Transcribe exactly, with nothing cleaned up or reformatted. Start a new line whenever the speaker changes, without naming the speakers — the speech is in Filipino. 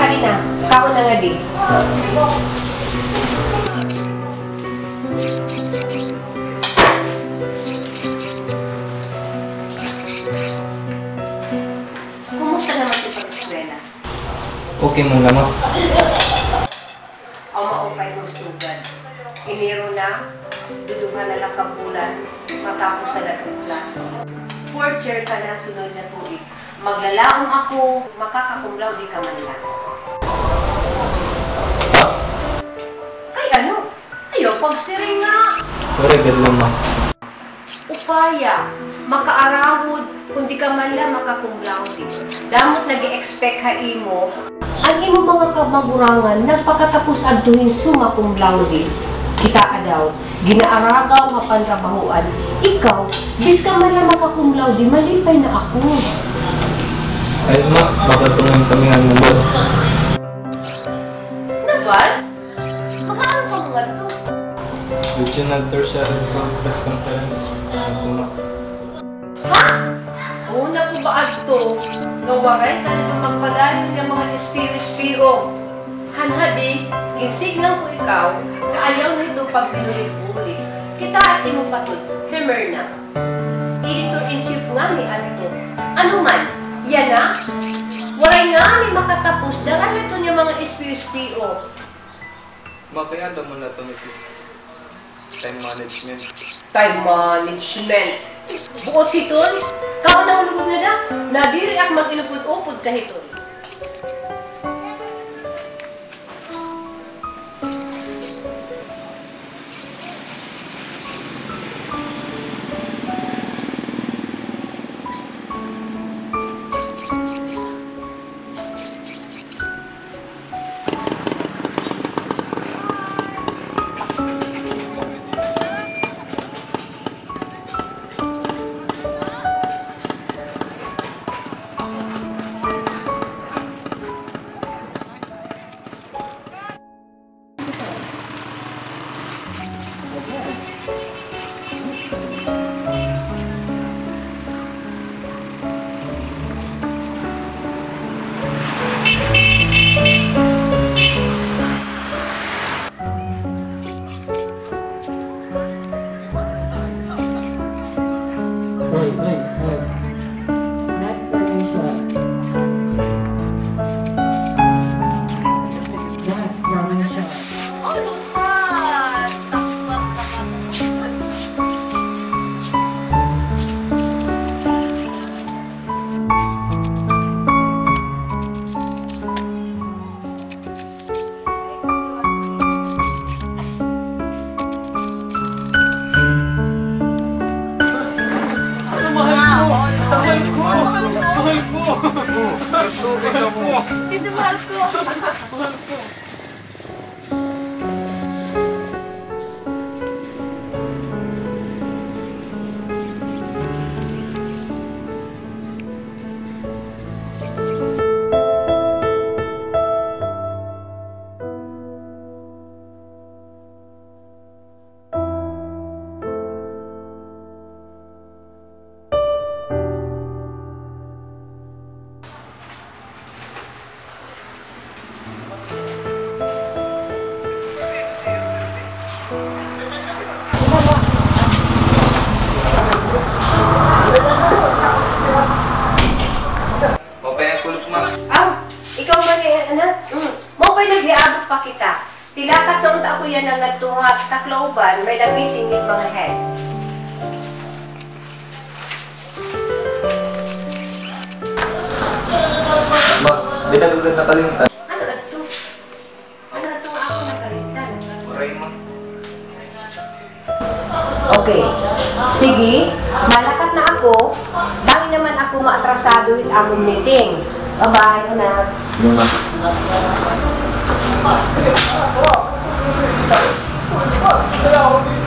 Halina, kao na nga di. Kumusta naman si pag-eskwela?
Okay mo naman.
O maupay mo sugad. Iniro na, duduhan na lang kabulan, matapos sa latong klase. Fourth year ka na sunod na tuig. Maglalaong ako, makakakumlaw di ka man lang. Kay ano? Ayaw, pagsiring nga.
Sorry, good lang ma.
Upaya, makaarawod, kung di ka man lang makakumlaw di. Damot nag-i-expect ka imo, ang imo mga kamagurangan, nagpakatapos adtuhin sumakumlaw di. Kita daw, ginaaragaw mapanrabahuan. Ikaw, bis ka man lang makakumlaw di, malipay na ako.
Ay ma, makatungan kami ang nabal.
Nabal? Magkano pa mga to?
Regional Tertiary School Press Conference. Ito ma.
Ha? Una ko ba ato? Nawaray ka na itong magpadali ng mga S P O. Hanhadi, ginsignal ko ikaw, kaayaw na ito pag binulit-bulit. Kita at imo patod, Hammer na. Editor-in-chief nga ni Anto. Ano man, yan na? Waray nga ni makatapos, daran ito niya mga S P O.
Makaya naman na ito is time management.
Time management. Buot hiton, kao na ulugod na na, nadiri ak mag-inupod-upod ka hiton.
Hindi mahal ko. Mahal ko.
Tilakat noon ta ako yan ang nagtungat taklauban, may the meeting with mga heads.
Ma, di na gagawin na kalimtan.
Ano ito? Ano ito nga ako nakalimtan?
Maray ma.
Okay. Sige, malakat na ako. Dahil naman ako maatrasado with among meeting. Bye-bye, anak.
Yung ma.
Oh,